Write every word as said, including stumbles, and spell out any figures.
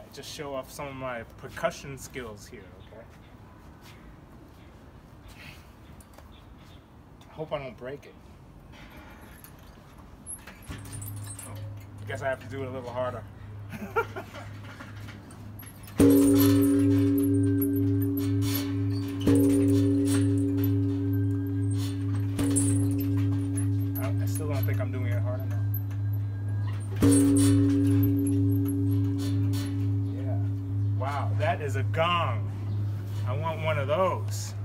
just show off some of my percussion skills here, okay? I hope I don't break it. Oh, I guess I have to do it a little harder. I, I still don't think I'm doing it hard enough. Yeah. Wow, that is a gong. I want one of those.